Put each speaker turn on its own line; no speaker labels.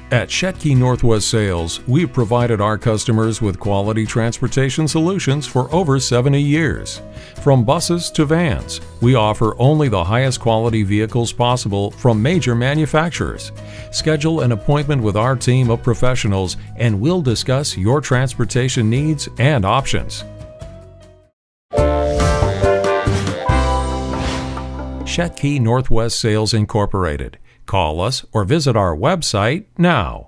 At Schetky Northwest Sales, we've provided our customers with quality transportation solutions for over 70 years. From buses to vans, we offer only the highest quality vehicles possible from major manufacturers. Schedule an appointment with our team of professionals and we'll discuss your transportation needs and options. Schetky Northwest Sales Incorporated. Call us or visit our website now.